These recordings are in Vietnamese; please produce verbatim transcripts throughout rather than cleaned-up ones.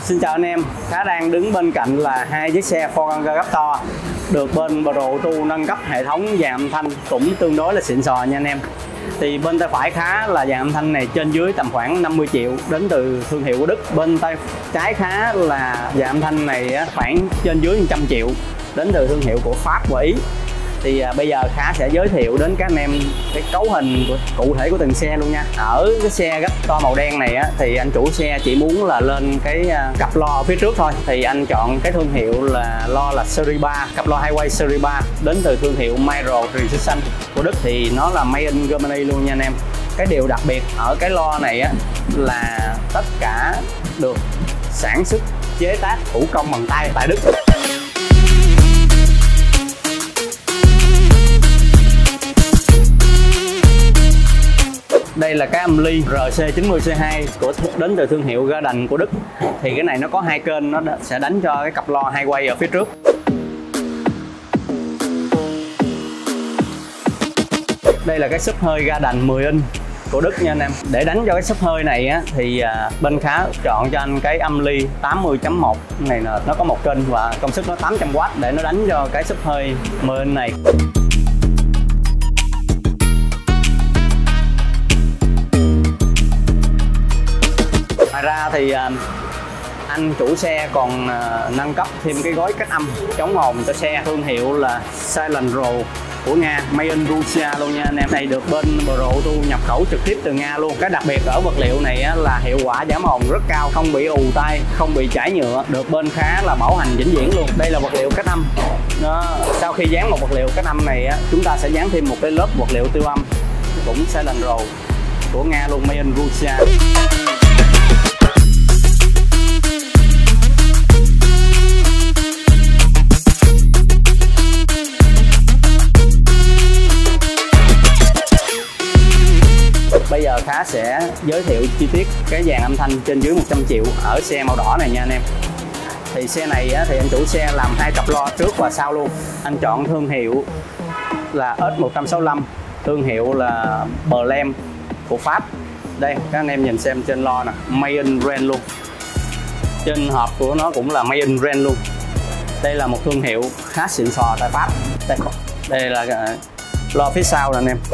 Xin chào anh em, Khá đang đứng bên cạnh là hai chiếc xe Ford Ranger Raptor được bên Pro Auto nâng cấp hệ thống dàn âm thanh cũng tương đối là xịn sò nha anh em. Thì bên tay phải Khá là dàn âm thanh này trên dưới tầm khoảng năm mươi triệu đến từ thương hiệu của Đức. Bên tay trái Khá là dàn âm thanh này khoảng trên dưới một trăm triệu đến từ thương hiệu của Pháp và Ý. Thì à, bây giờ Khá sẽ giới thiệu đến các anh em cái cấu hình của, cụ thể của từng xe luôn nha. Ở cái xe Raptor màu đen này á, thì anh chủ xe chỉ muốn là lên cái à, cặp loa ở phía trước thôi. Thì anh chọn cái thương hiệu là loa là Series ba, cặp loa Highway Series ba đến từ thương hiệu Micro Precision của Đức. Thì nó là made in Germany luôn nha anh em. Cái điều đặc biệt ở cái loa này á, là tất cả được sản xuất chế tác thủ công bằng tay tại Đức. Đây là cái âm ly R C chín mươi C hai của đến từ thương hiệu Garden của Đức. Thì cái này nó có hai kênh, nó sẽ đánh cho cái cặp loa Highway ở phía trước. Đây là cái súp hơi Garden mười inch của Đức nha anh em. Để đánh cho cái súp hơi này á, thì bên Khá chọn cho anh cái âm ly tám mươi chấm một này, là nó có một kênh và công suất nó tám trăm oát để nó đánh cho cái súp hơi mười inch này. Ngoài ra thì anh chủ xe còn nâng cấp thêm cái gói cách âm chống ồn cho xe thương hiệu là Silent Row của Nga, made in Russia luôn nha anh em. Này được bên Pro Auto nhập khẩu trực tiếp từ Nga luôn. Cái đặc biệt ở vật liệu này là hiệu quả giảm ồn rất cao, không bị ù tai, không bị chảy nhựa, được bên Khá là bảo hành vĩnh viễn luôn. Đây là vật liệu cách âm. Nó, sau khi dán một vật liệu cách âm này chúng ta sẽ dán thêm một cái lớp vật liệu tiêu âm cũng Silent Row của Nga luôn, made in Russia. Bây giờ Khá sẽ giới thiệu chi tiết cái dàn âm thanh trên dưới một trăm triệu ở xe màu đỏ này nha anh em. Thì xe này á, thì anh chủ xe làm hai cặp loa trước và sau luôn. Anh chọn thương hiệu là S một sáu lăm, thương hiệu là Blem của Pháp. Đây các anh em nhìn xem trên loa nè, made in Rennes luôn. Trên hộp của nó cũng là made in Rennes luôn. Đây là một thương hiệu khá xịn sò tại Pháp. Đây, đây là loa phía sau nè anh em.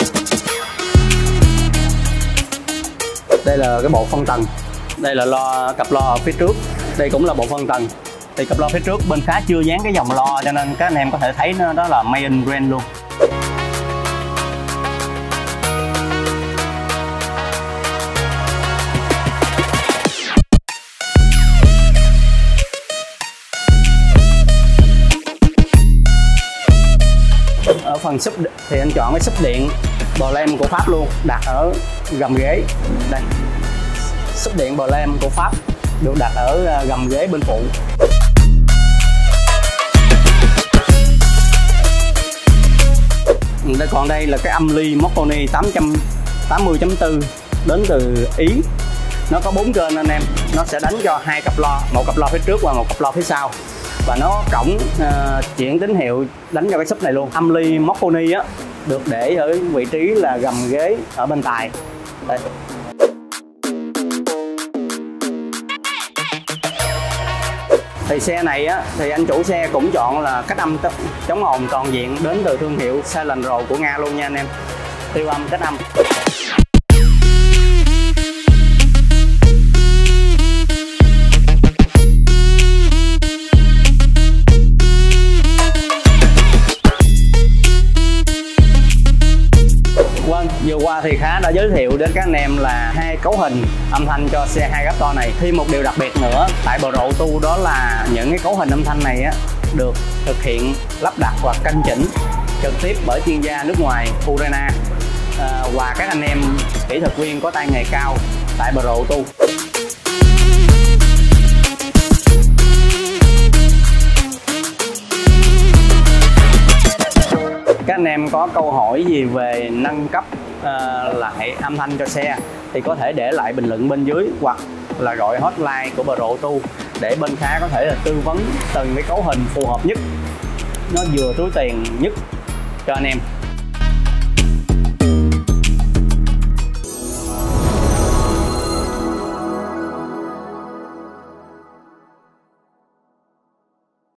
Đây là cái bộ phân tầng. Đây là loa, cặp loa ở phía trước. Đây cũng là bộ phân tầng. Thì cặp loa phía trước bên Khá chưa dán cái dòng loa, cho nên các anh em có thể thấy nó đó là made in Rennes luôn. Ở phần sub thì anh chọn cái sub điện Blem của Pháp luôn, đặt ở gầm ghế. Đây, sub điện Blem của Pháp được đặt ở gầm ghế bên phụ. Đây, còn đây là cái âm ly Marconi tám mươi chấm bốn đến từ Ý. Nó có bốn kênh anh em, nó sẽ đánh cho hai cặp loa, một cặp loa phía trước và một cặp loa phía sau. Và nó cổng uh, chuyển tín hiệu đánh cho cái sub này luôn. Âm ly Marconi á được để ở vị trí là gầm ghế ở bên tài. Đây. Thì xe này á, thì anh chủ xe cũng chọn là cách âm chống ồn toàn diện đến từ thương hiệu Silent Row của Nga luôn nha anh em. Tiêu âm cách âm. Vừa qua thì Khá đã giới thiệu đến các anh em là hai cấu hình âm thanh cho xe hai Raptor này. Thêm một điều đặc biệt nữa tại Pro Auto đó là những cái cấu hình âm thanh này á, được thực hiện lắp đặt và canh chỉnh trực tiếp bởi chuyên gia nước ngoài Urena à, và các anh em kỹ thuật viên có tay nghề cao tại Pro Auto. Các anh em có câu hỏi gì về nâng cấp uh, lại âm thanh cho xe thì có thể để lại bình luận bên dưới, hoặc là gọi hotline của Pro Auto để bên Khá có thể là tư vấn từng cái cấu hình phù hợp nhất, nó vừa túi tiền nhất cho anh em.